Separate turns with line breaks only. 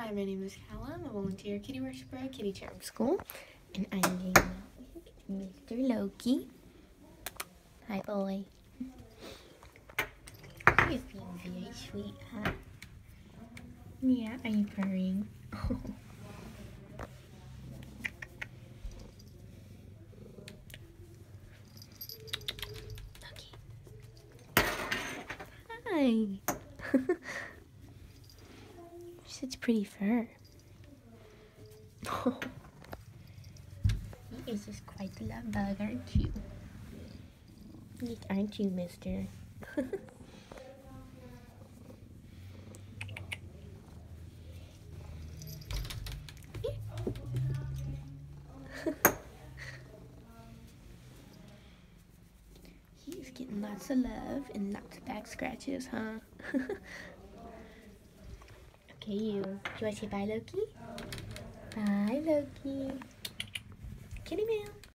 Hi, my name is Calla. I'm a volunteer kitty worshiper at Kitty Charm School, and I'm hanging out with Mr. Loki. Hi, boy. He's being very sweet, huh? Yeah, are you purring? Loki. Hi. Such pretty fur. He is just quite the love bug, aren't you? Yes, aren't you, mister? He's getting lots of love and lots of back scratches, huh? Okay, you. Do you want to say bye, Loki? Bye, Loki. Kitty meow.